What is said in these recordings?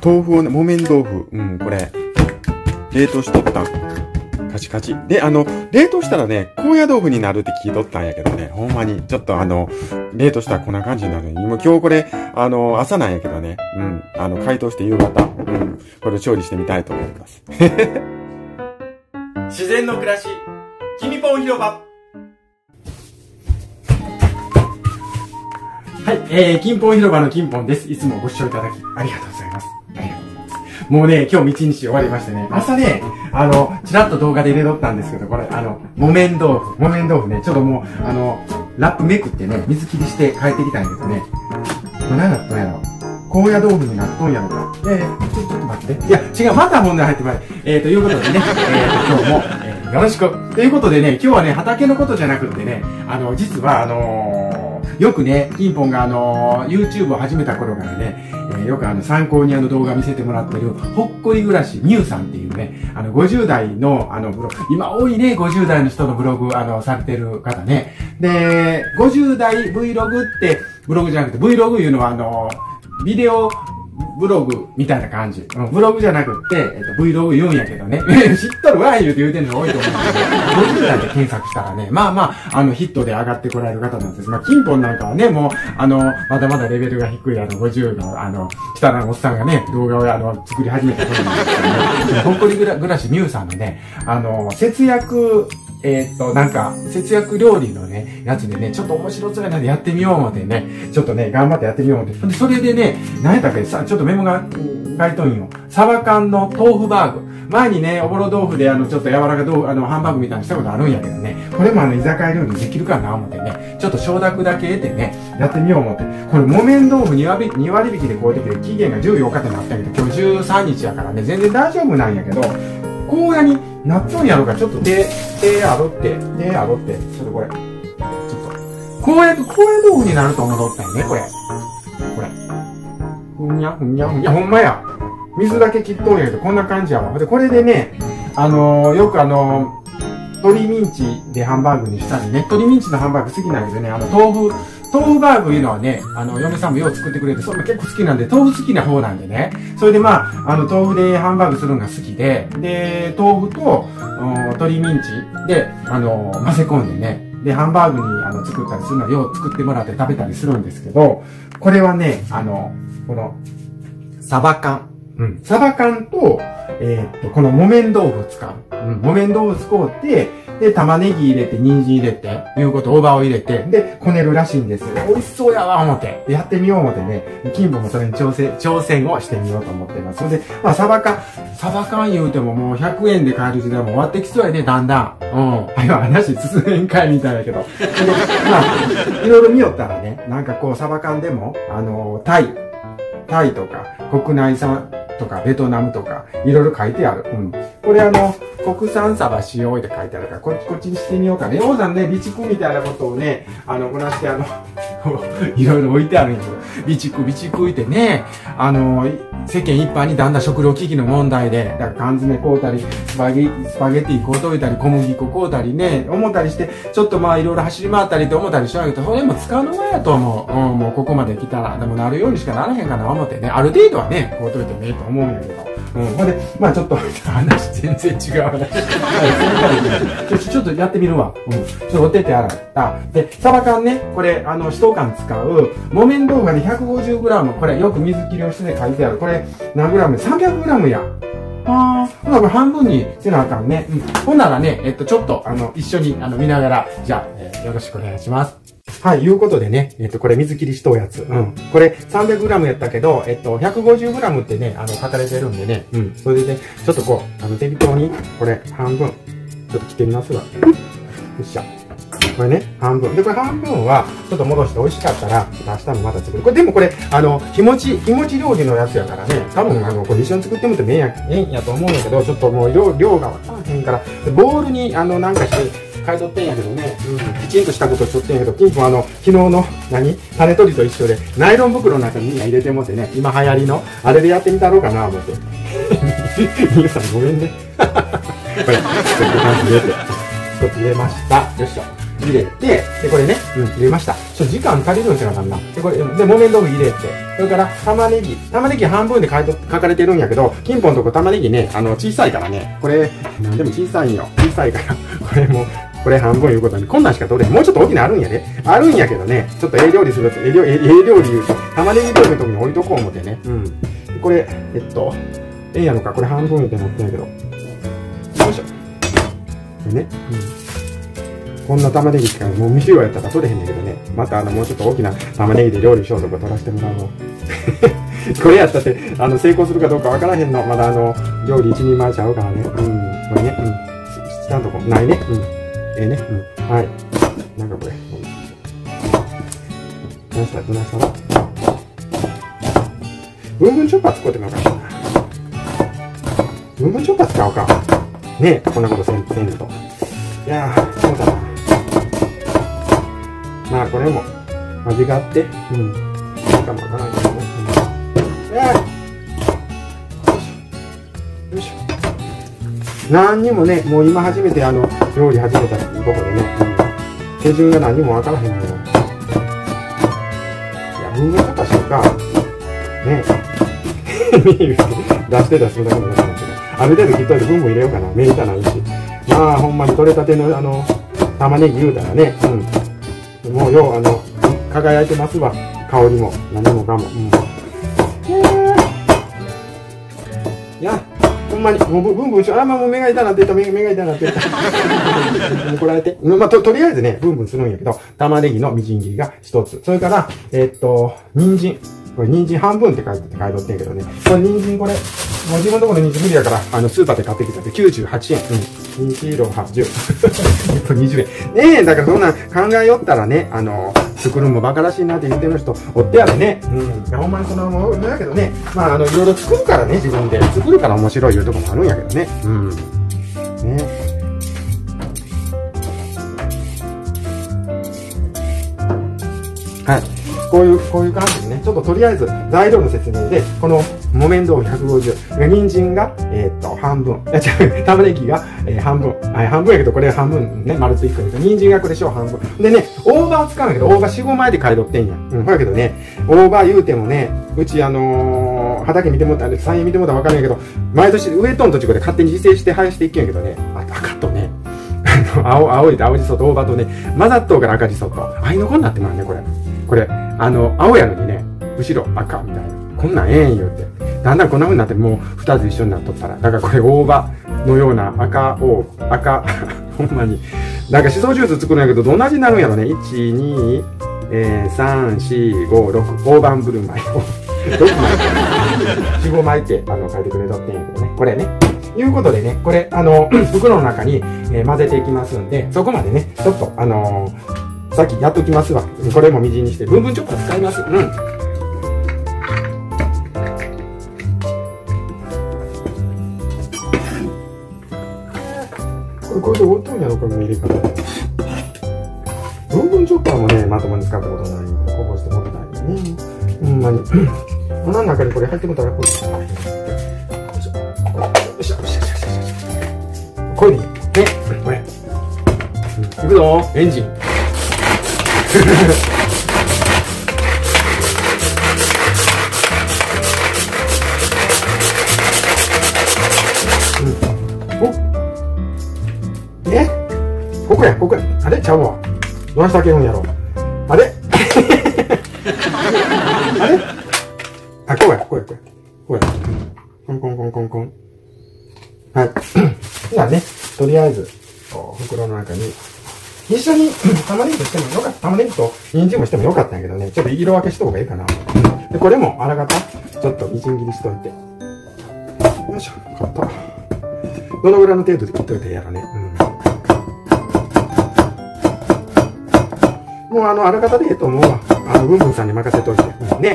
豆腐をね、木綿豆腐。これ、冷凍しとったん。カチカチ。で、冷凍したらね、高野豆腐になるって聞いとったんやけどね、ほんまに、ちょっと冷凍したらこんな感じになるのに、今日これ、朝なんやけどね、解凍して夕方、これを調理してみたいと思います。自然の暮らし、きみぽん広場。はい、金本広場の金本です。いつもご視聴いただき、ありがとうございます。ありがとうございます。もうね、今日一日終わりましてね、朝ね、ちらっと動画で入れとったんですけど、これ、木綿豆腐ね、ちょっともう、ラップめくってね、水切りして帰ってきたんやけどね、これ何だったんやろ。高野豆腐になっとんやろか。ちょっと待って。いや、違う、また本題入ってまい。ということでね、今日も、よろしく。ということでね、今日はね、畑のことじゃなくってね、実はよくね、金本がYouTube を始めた頃からね、よく参考に動画見せてもらってる、ほっこり暮らしみゆさんっていうね、50代のブログ、今多いね、50代の人のブログ、されてる方ね。で、50代 Vlog って、ブログじゃなくて Vlog いうのはビデオブログみたいな感じ。ブログじゃなくって、Vlog 言うんやけどね。知っとるわ言うて言うてんのが多いと思うんですけど、50代で検索したらね、ヒットで上がってこられる方なんです。金本なんかはね、もう、まだまだレベルが低い50の、汚いおっさんがね、動画を作り始めたことなんですけどね、ほっこり暮らしみゆさんのね、節約、節約料理のね、やつでね、ちょっと面白そうやなんでやってみよう思ってね、ちょっとね、頑張ってやってみよう思って。で、それでね、何やったっけさ、ちょっとメモが書いとんよ。サバ缶の豆腐バーグ。前にね、おぼろ豆腐でちょっと柔らか豆腐、ハンバーグみたいにしたことあるんやけどね、これも居酒屋料理できるかな思ってね、ちょっと承諾だけ得てね、やってみよう思って。これ、木綿豆腐2割引きでこうやって期限が14日ってなったけど、今日13日やからね、全然大丈夫なんやけど、高野になっとんやろか、ちょっと手洗って、ちょっとこれ、ちょっと、高野豆腐になると思うとったんよね、これ。ふにゃ、ほんまや。水だけ切っとんやけど、こんな感じやわ。で、これでね、よく鶏ミンチでハンバーグにしたりね、鶏ミンチのハンバーグ好きなんやけどね、豆腐バーグいうのはね、嫁さんもよう作ってくれて、それも結構好きなんで、豆腐好きな方なんでね。それで豆腐でハンバーグするのが好きで、で、豆腐と、鶏ミンチで、混ぜ込んでね、で、ハンバーグに作ったりするのをよう作ってもらって食べたりするんですけど、これはね、この、サバ缶。サバ缶と、この木綿豆腐を使う。木綿豆腐使うて、で、玉ねぎ入れて、人参入れて、いうこと、大葉を入れて、で、こねるらしいんですよ。美味しそうやわ、思って。やってみよう思ってね、金本もそれに挑戦をしてみようと思ってます。それで、サバ缶言うてももう100円で買える時代も終わってきそうやね、だんだん。話進めんかいみたいだけど。で、いろいろ見よったらね、なんかこう、サバ缶でも、タイとか、国内産とか、ベトナムとか、いろいろ書いてある。これ国産サバ使用って書いてあるから、こっちにしてみようかね。ようさんね、備蓄みたいなことをね、こなしていろいろ置いてあるんやけど、備蓄いてね、世間一般にだんだん食料危機の問題で、だから缶詰買うたり、スパゲティ買うといたり、小麦粉買うたりね、思ったりして、ちょっといろいろ走り回ったりって思ったりしようけど、それも使うのがやと思う。もうここまで来たら、でもなるようにしかならへんかな思ってね、ある程度はね、買うといてもいいと思うんやけど。ほんで、ちょっと、話全然違う話。ちょっとやってみるわ。ちょっとお手洗った。で、サバ缶ね、これ、1缶使う、木綿豆腐がね、150g、これ、よく水切りをして書いてある。これ、何グラム ?300g や。これ半分にせなあかんね。ほんならね、ちょっと、一緒に、見ながら、じゃあ、よろしくお願いします。はい、いうことでね、これ水切りしとうやつ。これ 300g やったけど、150g ってね、書かれてるんでね、それでね、ちょっとこう、適当に、これ半分、ちょっと切ってみますわ。よっしゃ。これね、半分。で、これ半分は、ちょっと戻して美味しかったら、明日もまた作る。これ、でもこれ、日持ち料理のやつやからね、多分、これ一緒に作ってもってもええんやと思うんやけど、ちょっともう量がわからへんから、ボウルに、なんかして、買い取ってんやけどね、きちんとしたことをしとってんやけど、金庫昨日の、種取りと一緒で、ナイロン袋の中にみんな入れてもってね、今流行りの、あれでやってみたろうかな、思って。皆さんごめんね。これ、ちょっと感じで、一つ入れました。よいしょ。 入れて、で、これね、入れました。時間足りるんちゃうかな。で、これ、で、木綿豆腐入れて、それから玉ねぎ半分で書かれてるんやけど、金本のとこ玉ねぎね、小さいからね、これ、なんでも小さいんよ。小さいから、これも、これ半分いうことに、こんなんしか取れへん。もうちょっと大きなあるんやで。あるんやけどね、ちょっと料理すると、料理言うと、玉ねぎ豆腐のとこに置いとこう思ってね。これ、ええやのか、これ半分ってなってんやけど。よいしょ。これね。こんな玉ねぎしか、もう未使用やったら取れへんねんけどね。またもうちょっと大きな玉ねぎで料理しようとか取らせてもらうの。これやったって、成功するかどうかわからへんの。まだ料理一人前ちゃうからね。これね。下のとこ、ないね。ええね。はい。なんかこれ。どないしたらブンブンチョッパー使ってもらおうかな。ブンブンチョッパー使おうか。ねえ、こんなことせんと。いやー、そうだな。まあ、これも、味があって、いいかもわからんけどね。よいしょ。何にもね、もう今初めて料理始めたとこでね、手順が何にもわからへんのよ。いや、ブンブンチョッパーしようか。ね出して出すだけのことなんだけど、ある程度切っといてブンブン入れようかな。目痛ないし。まあ、ほんまに取れたての玉ねぎ言うたらね、もうよう輝いてますわ。香りも、何もかも。いや、ほんまに、もうブンブンしよう。もう目が痛なってた、目が痛なってた。もうこらえて。まあ、とりあえずね、ブンブンするんやけど、玉ねぎのみじん切りが一つ。それから、人参。これ人参半分って書いとってんけどね。これ人参これ、もう自分のところの人参無理やから、スーパーで買ってきたって98円。人参色80。20円。ねえ、だからそんなん考えよったらね、作るのもバカらしいなって言ってる人おってやるね。ほんまにそのものだけどね。まあ、いろいろ作るからね、自分で。作るから面白いいうとこもあるんやけどね。ね。はい。こういう感じでね、ちょっととりあえず材料の説明で、この木綿豆腐150、人参が、半分、玉ねぎが、半分。半分やけど、これ半分ね、丸っと1個やけど、人参がこれ半分。でね、大葉を使うんやけど、大葉4、5枚で買い取ってんや。ほやけどね、大葉言うてもね、うち畑見てもらった、菜園見てもらったらわかんないけど、毎年植えとんとちこで勝手に自生して生やしていけんやけどね、赤とね、青じそと大葉とね、混ざっとうから赤じそと、合いの子になってまうね、これ。これ、青やのにね、後ろ赤みたいな。こんなんええん言うて。だんだんこんな風になってもう二つ一緒になっとったら。だからこれ大葉のような赤、ほんまに。なんかシソジュース作るんやけど、どんな味になるんやろね。1、2、3、4、5、6、大盤振る舞いを。6枚。4、5枚って書いてくれとってんやけどね。これね。いうことでね、これ、袋の中に、混ぜていきますんで、そこまでね、ちょっと、さっきやっときますわ。これもみじんにして、ブンブンチョッパー使います。これで終わったんやろか、入れ方。ブンブンチョッパーもね、まともに使ったことないので、こぼしてもったいね。ほんまに。穴の中にこれ入ってもたら、これ。これでいい。ね、これ。いくぞ、エンジン。ここや。あれちゃうわ。どうして開けるんやろ。あれあれこうや。コン。はい。じゃあね、とりあえず、袋の中に、一緒に玉ねぎとしてもよかった。玉ねぎと人参もしてもよかったんやけどね、ちょっと色分けした方がいいかな。で、これもあらかた、ちょっとみじん切りしといて。よいしょ、買った。どのぐらいの程度で切っといてやらね。もうあらかたでええと思うわ。ブンブンさんに任せといて。ね。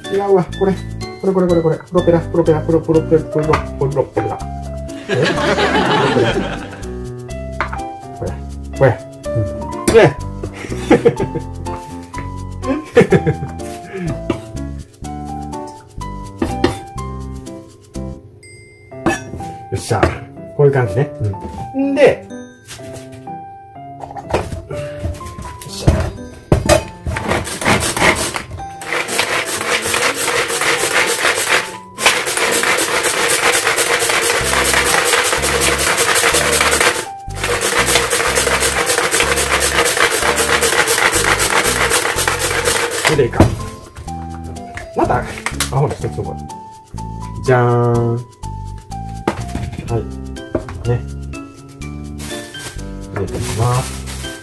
違うわ。これ。プロペラ。プロペラ。プロペラ。これ。ねよっしゃ。こういう感じね。んで、よっしゃ。でいいか。また、ほら、一つこれ。じゃーん。はい。ね。入れていきます。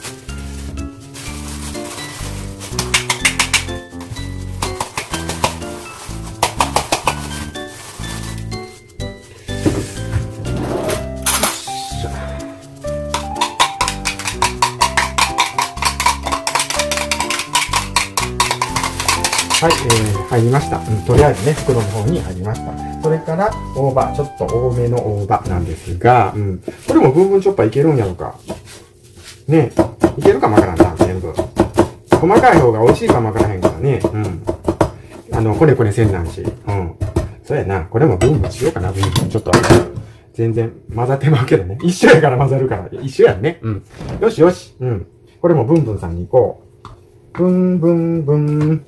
はい、入りました。とりあえずね、袋の方に入りました。それから、大葉、ちょっと多めの大葉なんですが、これもブンブンチョッパーいけるんやろか。ねいけるかもわからんな、全部。細かい方が美味しいかもわからへんからね。こねこねせんなんし。そうやな。これもブンブンしようかな、ブンブン。ちょっと、全然混ざってまうけどね。一緒やから混ざるから。一緒やんね。よしよし。これもブンブンさんに行こう。ブンブンブン。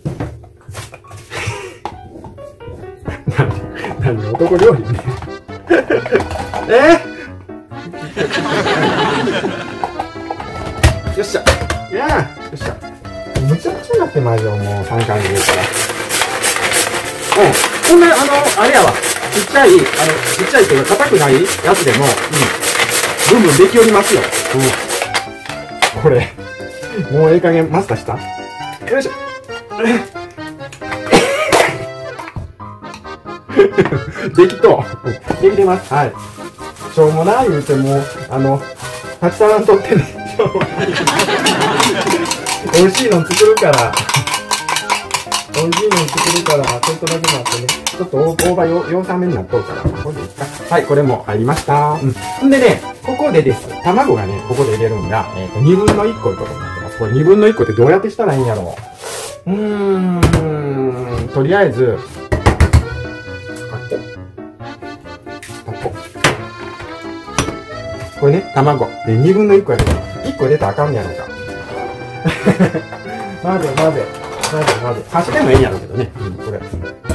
何男料理ね。よっしゃ。いやーよっしゃ。むちゃくちゃなってまいよ、もう3回で言うから。こんな、あれやわ。ちっちゃいっていうか硬くないやつでも、ブンブンできおりますよ。これ、もうええ加減マスターした？よいしょ。できとう。できてます。はい。しょうもない言うても、たくさんとってね。美味しいの作るから。ちょっとだけ待ってね。ちょっと大葉ようさめになっとうから。これでいいか。はい、これも入りました。んでね、ここでです。卵がね、ここで入れるんが、2分の1個いうことになってます。これ2分の1個ってどうやってしたらいいんやろう。とりあえず、これね、卵。で、2分の1個やけど、1個入れたらあかんやろうか。混ぜ。箸でもええんやろうけどね。これ。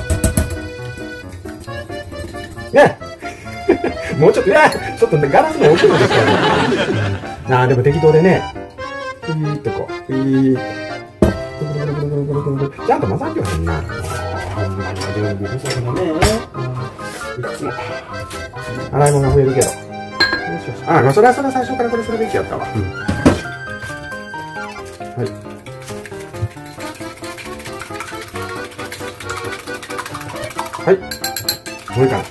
ねもうちょっと、ちょっとね、ガラスも置くのですからね。でも適当でね、ピーってこう、ピーって。ちゃんと混ざってはへんな。ほんまに準備不足だね。いつも。洗い物が増えるけど。それは最初からこれするべきやったわ。はい。はい。もういいかな。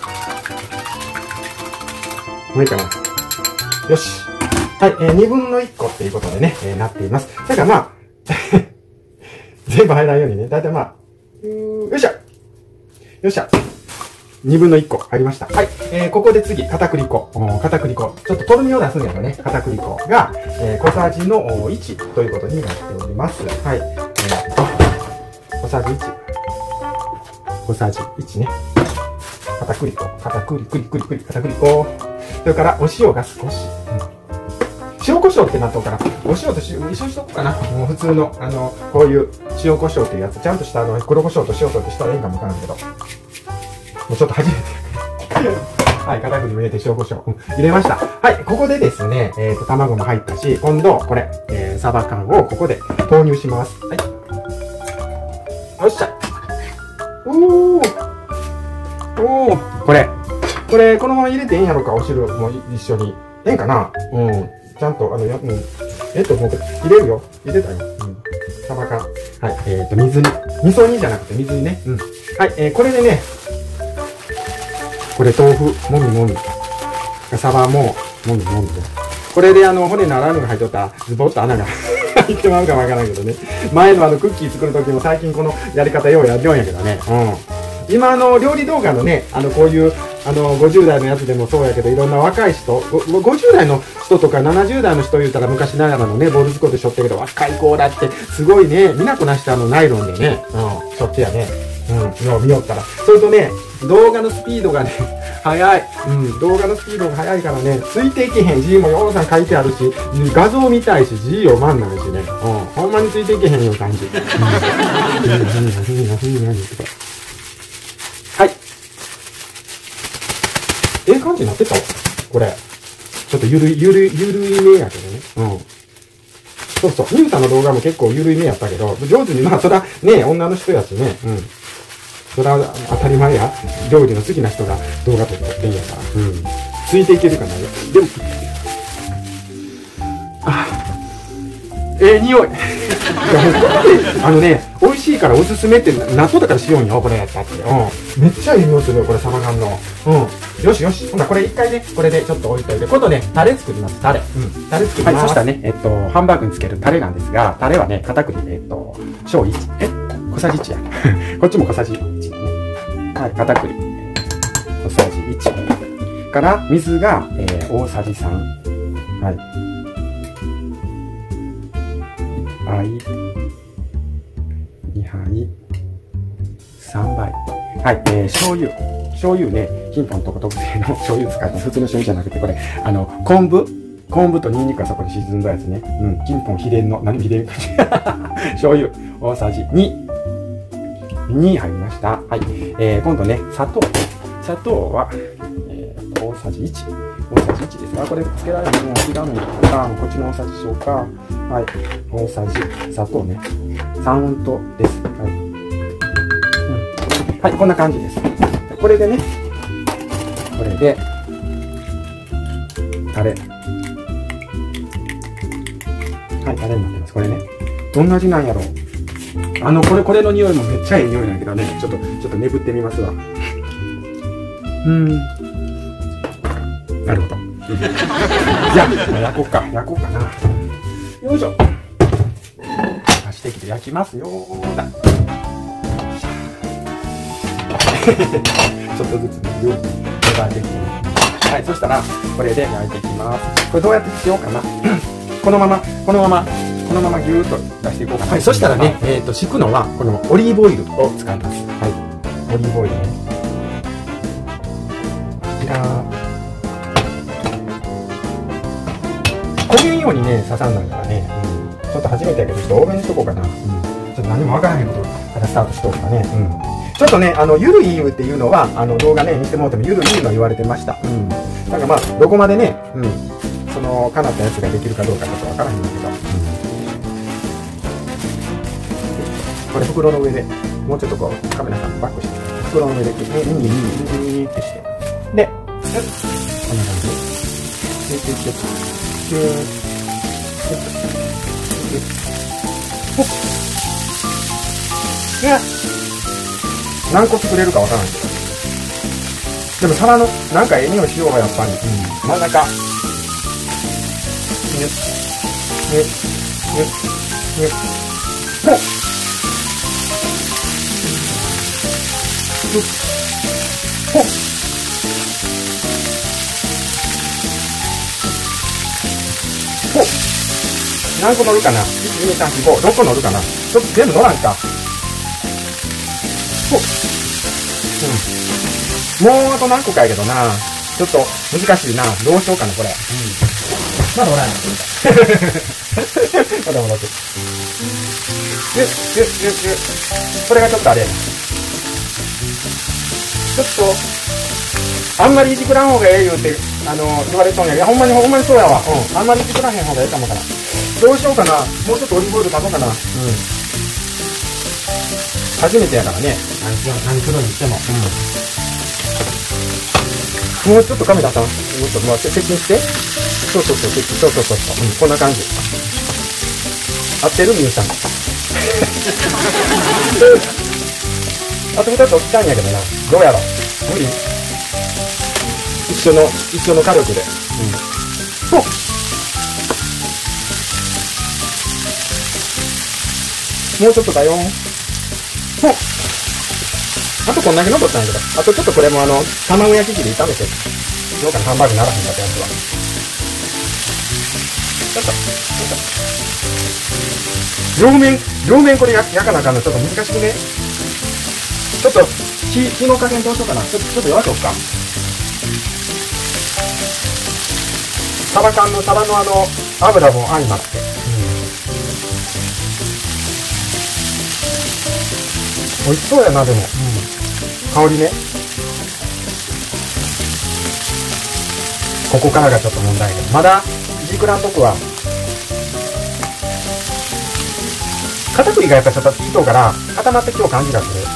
よし。はい。2分の1個っていうことでね、なっています。だからまあ、全部入らんようにね、だいたいまあ、よっしゃ。2分の1個入りました。はい。ここで次、片栗粉。ちょっととろみを出すんだよね。片栗粉が、小さじの1ということになっております。はい。小さじ1。小さじ1ね。片栗粉。それから、お塩が少し。塩コショウってなっとうから、お塩と一緒にしとこうかな。もう普通の、こういう塩コショウっていうやつ、ちゃんとした黒コショウと塩とってしたらいいんかもわからんけど。もうちょっと初めて。はい、片栗も入れて塩コショウ、入れました。はい、ここでですね、卵も入ったし、今度、これ、サバ缶をここで投入します。はい。よっしゃ。これ、このまま入れてええんやろか、お汁も一緒に。ええんかな？ちゃんと、もう、入れるよ。入れたよ。サバ缶。はい、水煮。味噌煮じゃなくて水煮ね。はい、これでね、これ豆腐、もみ。サバも、もみで。これで骨の穴が入っとった、ズボッと穴が言ってまうかもわからんけどね。前のクッキー作る時も最近このやり方ようやるようやけどね。今料理動画のね、こういう50代のやつでもそうやけど、いろんな若い人、50代の人とか70代の人言うたら昔ながらのね、ボールズコでしょってるけど、若い子だってすごいね、みなこなしてナイロンでね、しょってやね。よう見よったら。それとね、動画のスピードがね、速い。動画のスピードが速いからね、ついていけへん字もようさん書いてあるし、画像見たいし、字読まんないしね。ほんまについていけへんよう感じ。はい。感じになってたわ。これ。ちょっとゆるいめやけどね。そうそう。ミュウさんの動画も結構ゆるいめやったけど、上手に、まあ、そら、ね、女の人やしね。そら、当たり前や。料理の好きな人が動画撮ってんやから。ついていけるかな。でも、匂い。美味しいからおすすめって納豆だからしようんよ、これやったって。めっちゃいい匂いするよ、これ、サバ缶の。よしよし。ほな、これ一回ね、これでちょっと置いといて。今度ね、タレ作ります、タレ。タレ作ります。はい、そしたらね、ハンバーグにつけるタレなんですが、タレはね、片栗で、小1、小さじ1や。こっちも小さじ1ね。はい、片栗、小さじ1。から、水が、大さじ3。はい。1杯、2杯、3杯。はい、醤油。醤油ね、キンポンとこ特製の醤油使います。普通の醤油じゃなくて、これ、昆布とニンニクがそこに沈んだやつね。キンポン秘伝の、何秘伝か醤油、大さじ2。2入りました。はい。今度ね、砂糖。砂糖は、大さじ1。大さじ1ですが、これつけられるのは違うのに、こっちの大さじしようか。はい。大さじ、砂糖ね。3温糖です。はい。はい、こんな感じです。これでね、これで、タレ。はい、タレになってます。これね。どんな味なんやろう。これの匂いもめっちゃいい匂いなんだけどね。ちょっと眠ってみますわ。なるほど。じゃあ、焼こうかな。よいしょ。出してきて焼きますよーだ。ちょっとずつね、量に加えていきます。はい、そしたら、これで焼いていきます。これどうやってしようかな。このままぎゅーっと出していこうかな。はい、そしたらね、敷くのは、このオリーブオイルを使います。はい、オリーブオイルね。じゃあ、焦げんようにね、刺さんないからね。ちょっと初めてやけど、ちょっと多めにしとこうかな。ちょっと何もわからへんことからスタートしとこうかね。ちょっとね、ゆるい湯っていうのは、動画ね、見てもらってもゆるい湯の言われてました。なんかまあ、どこまでね、かなったやつができるかどうかちょっとわからへんだけど。これ袋の上で、もうちょっとこう、カメラさんバックして、袋の上で、ってして。で、こんな感じで。何個作れるかわからないけど。でも皿の、なんか匂いしようがやっぱり。真ん中。ほっほっほっ何個乗るかな ?1、2、3、4、5、6個乗るかなちょっと全部乗らんか。もうあと何個かやけどな。ちょっと難しいな。どうしようかな、これ。まだおらんやん。まだ戻って。これがちょっとあれやな。ちょっと、あんまりいじくらん方がええ言うて、言われとんや。いや、ほんまにそうやわ。あんまりいじくらへん方がええかもかな。どうしようかな。もうちょっとオリーブオイル足そうかな。初めてやからね。何するにしても。もうちょっとカメラさん、もうちょっと接近して。そう。こんな感じ。合ってるみゆさん。あと2つ起きたんやけどな。どうやろ無理一緒の火力で。 もうちょっとだよ。ほっ。あとこんだけ残ったんやけど。あとちょっとこれも卵焼き器で炒めて。どうかな、ハンバーグならへんかったやつは。ちょっと。両面これ焼かなあかんのちょっと難しくね。ちょっと、火の加減どうしようかな。ちょっと弱くおくか。サバの油も相まって。美味しそうやな、でも。香りね。ここからがちょっと問題で。まだ、ジークランとこは、片栗がやっぱちょっと火とから固まってきよう感じがする。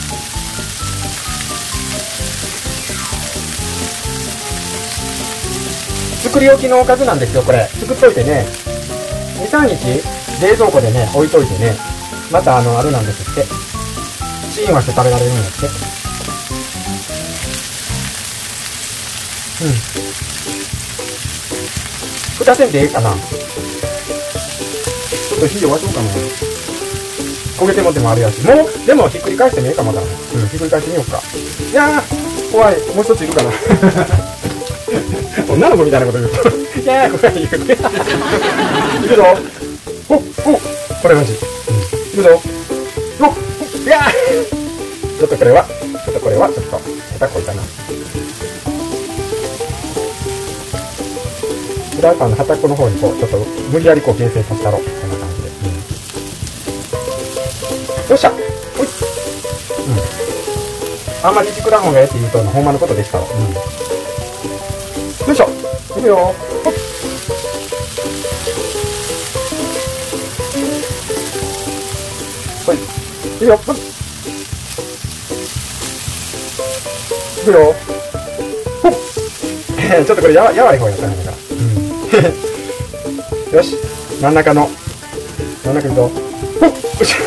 作り置きのおかずなんですよ、これ。作っといてね。2、3日、冷蔵庫でね、置いといてね。またあるなんですって。チンはして食べられるんだって。蓋せんでいいかな。ちょっと火弱そうかな。焦げてもってもあるやし。もう、でもひっくり返してもいいかもだな。ひっくり返してみようか。いやー、怖い。もう一ついるかな。女の子みたいなこと言うと。いやー、怖い言うて。いくぞ。これマジ。いくぞ。いやー。ちょっとこれは、ちょっと下手こいたな。フライパンの端っこの方にちょっと無理やり形成させたろ。こんな感じで。よっしゃ。ほい。あんまり作らん方がええって言うと、ほんまのことでしたろ。よいしょ。いくよ。ほっ。ほい。いくよ。ほっ。いくよ。ほっ。ちょっとこれやわい方やったんだから。よし。真ん中にどう。ほっ。よいしょ。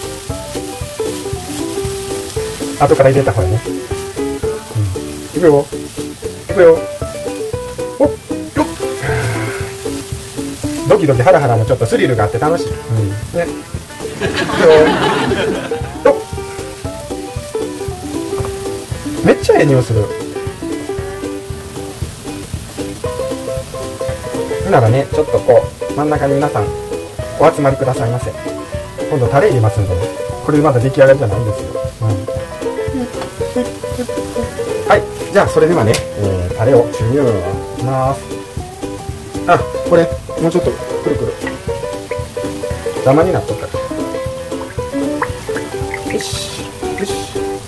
後から入れた方やね。いくよ。いくよ。ほっ。よっ。ドキドキハラハラもちょっとスリルがあって楽しい。ね。いくよ。よっ。めっちゃええ匂いする。ならね、ちょっと真ん中に皆さんお集まりくださいませ。今度タレ入れますんでね。これまだ出来上がりじゃないんですよ。はい、じゃあそれではね、タレを注入します。あ、これもうちょっとくるくるダマになっとったから。よしよし。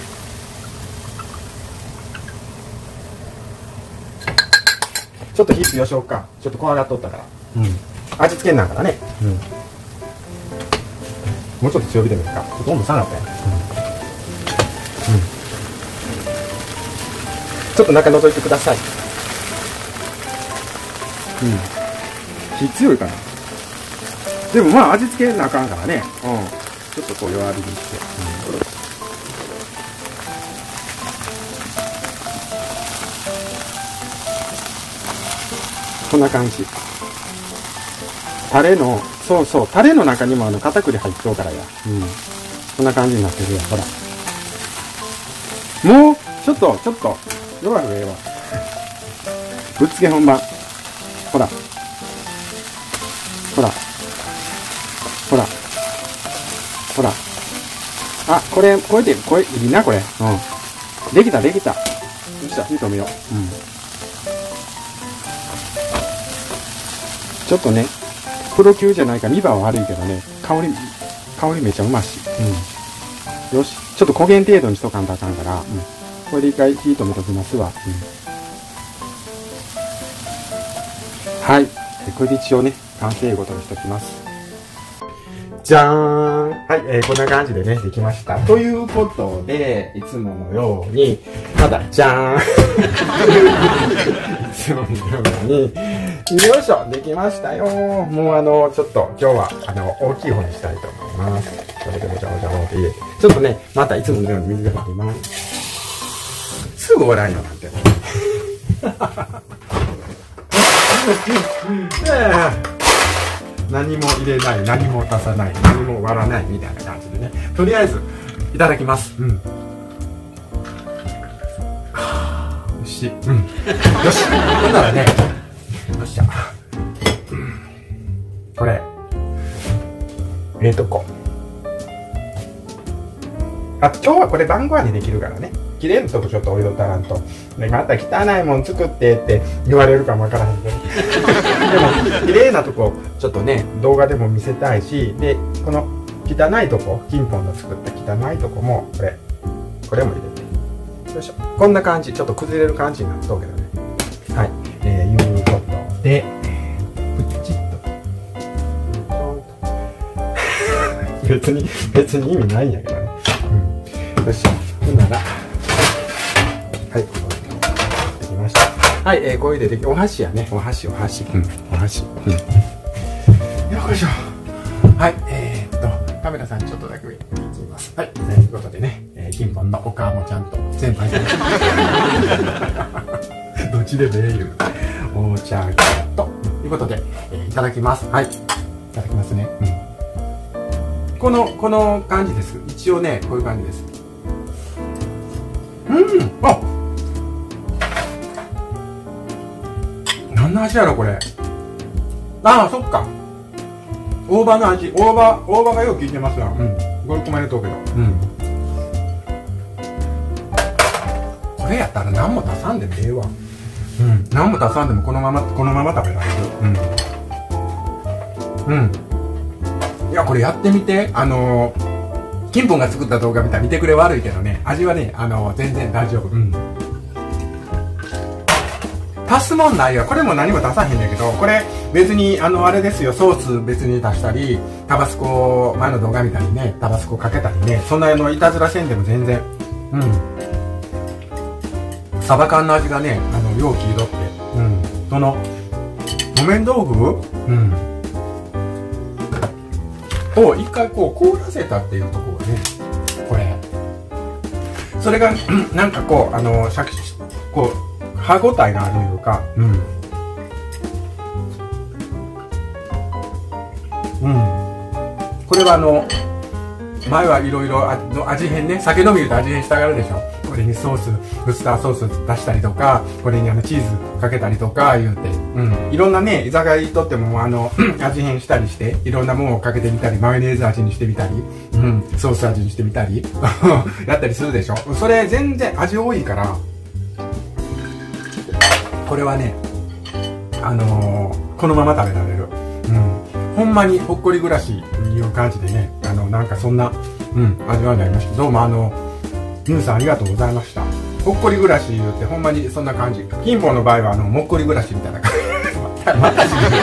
ちょっと火強しようか。ちょっと怖がっとったから。味付けになるからね。もうちょっと強火でもいいか。ちょっと温度下がったやん。ちょっと中覗いてください。火強いかな。でもまあ味付けなあかんからね。ちょっと弱火にして。こんな感じ。タレの、そう、タレの中にも片栗入っとうからや。こんな感じになってるやん、ほら。もう、ちょっと、弱い方がええわ。ぶっつけ本番。ほら。あ、これいいな、これ。できた。よっしゃ、火止めよう。ちょっとね、プロ級じゃないから2番は悪いけどね、香りめっちゃうまし。よし、ちょっと焦げん程度にしとかんとあかんから、これで一回火止めときますわ。はい、これで一応ね、完成ごとにしときます。じゃーん。はい、こんな感じでね、できました。ということで、いつものように、まだ、じゃーん。いつものように、よいしょ、できましたよ。もうちょっと、今日は、大きい方にしたいと思います。それでもじゃおじゃおって入れて。ちょっとね、またいつものように水が入ります。すぐおらんよ、なんて。何何も入れない、何も足さない、何も割らないみたいな感じでね。とりあえず、いただきます。うん。よし。うん。よし。ほんならね、よっしゃ。これ、こあ、今日はこれ晩ご飯にできるからね。綺麗なとこちょっとお色足らんと。で、また汚いもん作ってって言われるかもわからへんけど。でも、綺麗なとこ、ちょっとね、動画でも見せたいし、で、この汚いとこ、金本の作った汚いとこも、これも入れて。よいしょ。こんな感じ、ちょっと崩れる感じになっとうけどね。はい。いうことで、プチッと。別に意味ないんやけどね。うん。よし。ほんなら、はい。できました。はい、こういうででき、お箸やね。お箸。うん、お箸。うん。よいしょ。はい、カメラさんちょっとだけ上に行きます。はい、ということでね、金本のお顔もちゃんと全部入ってます。どっちでもええ言う。お茶ということで、いただきます。はい。いただきますね。うん。この感じです。一応ね、こういう感じです。あ、何の味やろこれ。ああ、そっか。大葉の味、大葉がよく効いてますわ。うん。5、6枚入れとうけど。うん。これやったら何も足さんでもええわ。うん。何も足さんでもこのまま食べられる。うん。うん。いや、これやってみて。金本が作った動画見てくれ悪いけどね、味はね、全然大丈夫。うん。足すもんないよ。これも何も足さへんねんけど、これ別に、あれですよ、ソース別に足したり、タバスコ、前の動画見たりね、タバスコかけたりね、そんないたずらせんでも全然。うん。サバ缶の味がね、容器色って。うん。その、木綿豆腐うん。を一回こう凍らせたっていうところね、これそれがなんかこうシャキこう歯ごたえがあるというか、これは前はいろいろ味変ね、酒飲み言うと味変したがるでしょ。これにソース、ウスターソース出したりとか、これにチーズかけたりとか言うて、いろんなね、居酒屋にとっても味変したりして、いろんなものをかけてみたり、マヨネーズ味にしてみたり、ソース味にしてみたり、やったりするでしょ。それ全然味多いから、これはね、このまま食べられる。ほんまにほっこり暮らしいう感じでね、なんかそんな、味わいになりました。どうもミュウさんありがとうございました。ほっこり暮らし言うてほんまにそんな感じ。金本の場合はもっこり暮らしみたいな感じ。また自然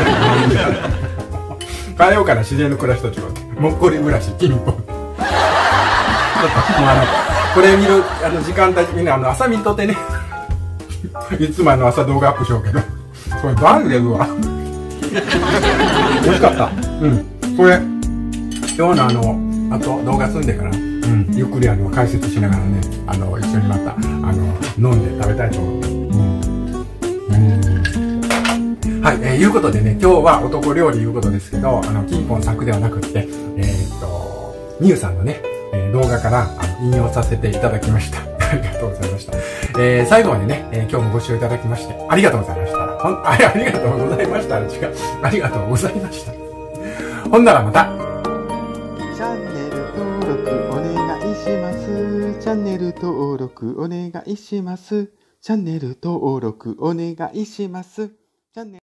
変えようかな、自然の暮らしと違う。もっこり暮らし、金本。ちょっともうこれ見る時間帯みんな朝見とってね。いつも朝動画アップしようけど、これバンでるわ。美味しかった。これ今日のあと動画済んでから、ゆっくり解説しながらね、一緒にまた飲んで食べたいと思います。はい、いうことでね、今日は男料理いうことですけど、金本作ではなくって、みゆさんのね、動画から引用させていただきました。ありがとうございました。最後までね、今日もご視聴いただきまして、ありがとうございました。ありがとうございました。違う。ありがとうございました。ほんならまた。 チャンネル登録お願いします。チャンネル登録お願いします。チャンネル登録お願いします。チャンネル